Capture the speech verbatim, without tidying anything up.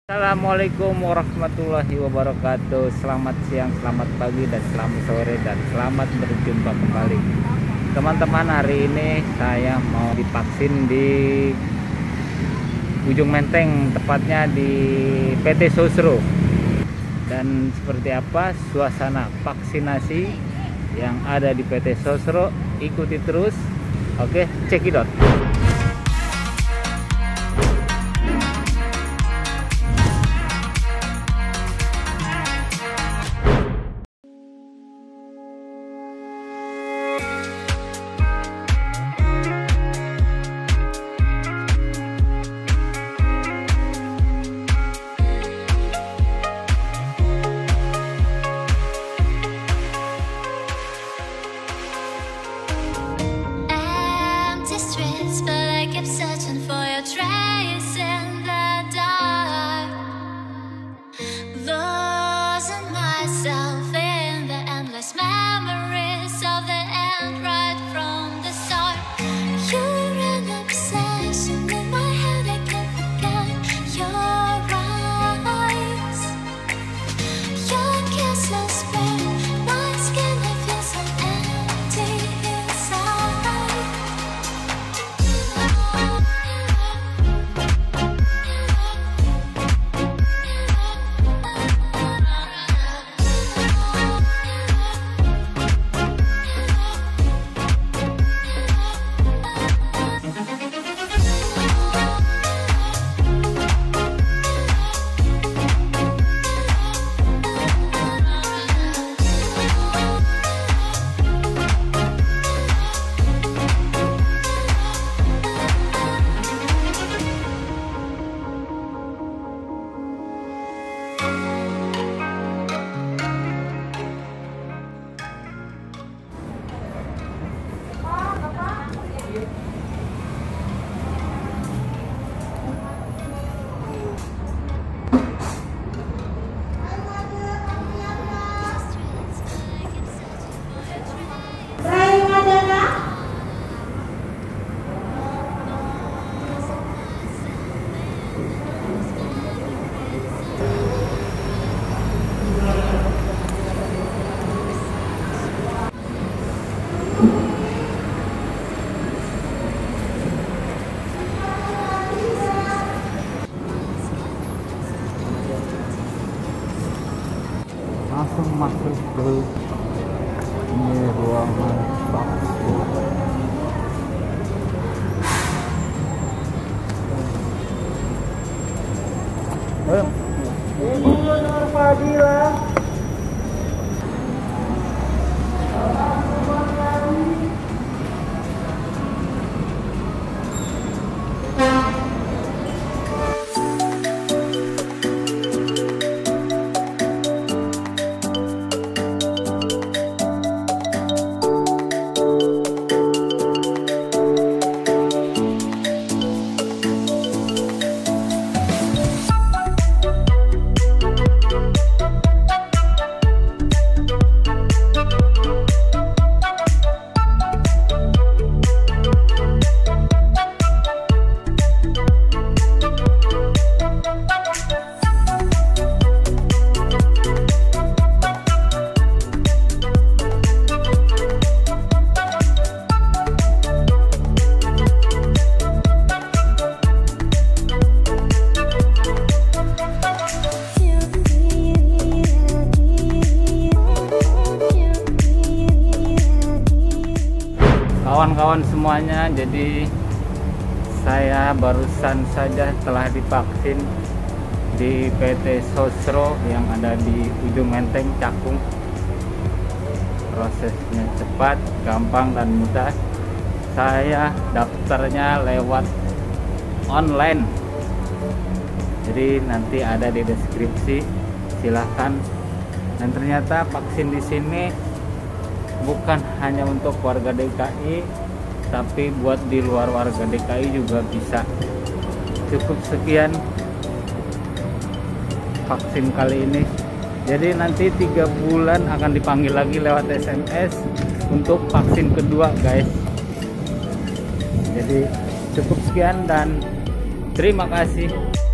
Assalamualaikum warahmatullahi wabarakatuh. Selamat siang, selamat pagi, dan selamat sore, dan selamat berjumpa kembali teman-teman. Hari ini saya mau divaksin di Ujung Menteng, tepatnya di P T Sosro. Dan seperti apa suasana vaksinasi yang ada di P T Sosro, ikuti terus. Oke, cekidot. Searching for your trace in the dark, losing myself in the endless memories of the end right from the start. You're an obsession in my head, I can't forget your eyes. Your kisses burn my skin, I feel so empty inside. Langsung masuk ke ini ruangan vaksin. Eh, ini Nur Fadila. Kawan-kawan semuanya, jadi saya barusan saja telah divaksin di P T Sosro yang ada di Ujung Menteng, Cakung. Prosesnya cepat, gampang, dan mudah. Saya daftarnya lewat online, jadi nanti ada di deskripsi, silahkan. Dan ternyata vaksin di sini bukan hanya untuk warga D K I, tapi buat di luar warga D K I juga bisa. Cukup sekian vaksin kali ini. Jadi nanti tiga bulan akan dipanggil lagi lewat S M S untuk vaksin kedua, guys. Jadi cukup sekian dan terima kasih.